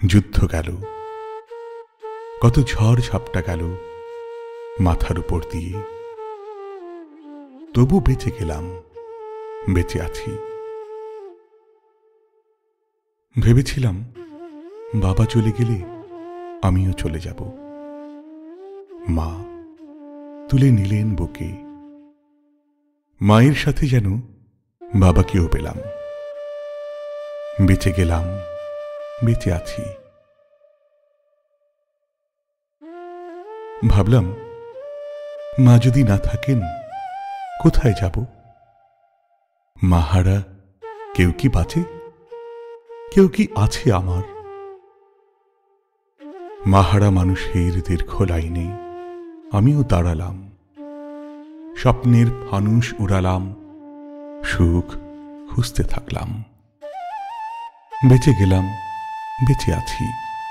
যুদ্ধ গেল, কত ঝড় ঝাপটা গেল মাথার উপর দিয়ে, তবু বেঁচে গেলাম, বেঁচে আছি। ভেবেছিলাম বাবা চলে গেলে আমিও চলে যাব। মা তুলে নিলেন বুকে, মায়ের সাথে যেন বাবাকেও পেলাম। বেঁচে গেলাম, বেঁচে আছি। ভাবলাম মা যদি না থাকেন কোথায় যাব? মাহারা কেউ কি বাঁচে? কেউ কি আছে আমার? মাহারা মানুষের দীর্ঘ লাইনে আমিও দাঁড়ালাম, স্বপ্নের ফানুস উড়ালাম, সুখ খুঁজতে থাকলাম। বেঁচে গেলাম, বেঁচে আছি।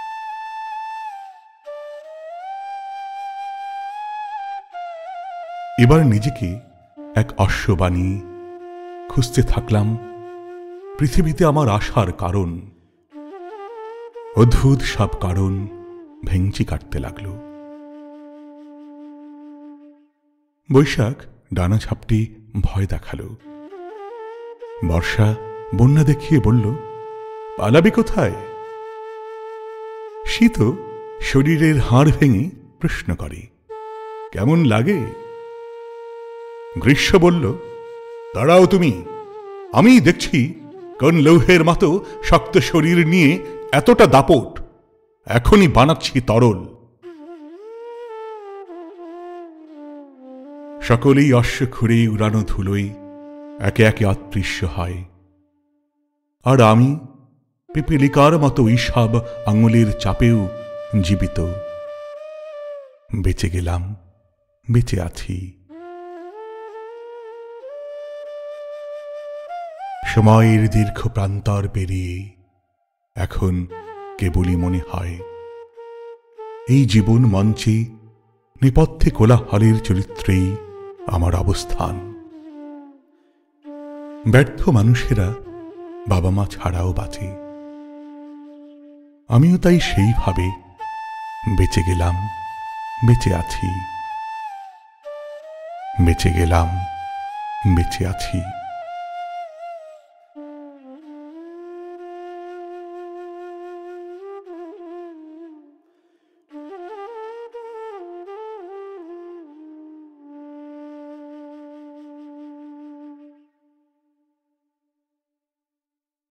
এবার নিজেকে এক অশ্ব বানিয়ে খুঁজতে থাকলাম পৃথিবীতে আমার আসার কারণ। অদ্ভুত সব কারণ ভেঙচি কাটতে লাগল। বৈশাখ ডানা ঝাপটি ভয় দেখালো। বর্ষা বন্যা দেখিয়ে বলল, পালাবি কোথায়? শীত শরীরের হাড় ভেঙে প্রশ্ন করে, কেমন লাগে? গ্রীষ্ম বলল, দাঁড়াও তুমি, আমি দেখছি কোন লৌহের মতো শক্ত শরীর নিয়ে এতটা দাপট, এখনই বানাচ্ছি তরল। সকলেই অশ্ব খুঁড়ে উড়ানো ধুলোয় একে একে অদৃশ্য হয়, আর আমি পিপিলিকার মতো এইসব আঙুলের চাপেও জীবিত। বেঁচে গেলাম, বেঁচে আছি। সময়ের দীর্ঘ প্রান্তর পেরিয়ে এখন কেবলই মনে হয় এই জীবন মঞ্চে নেপথ্যে কোলাহলের চরিত্রেই আমার অবস্থান। ব্যর্থ মানুষেরা বাবা মা ছাড়াও বাঁচে, আমিও তাই সেইভাবে বেঁচে গেলাম, বেঁচে আছি। বেঁচে গেলাম, বেঁচে আছি।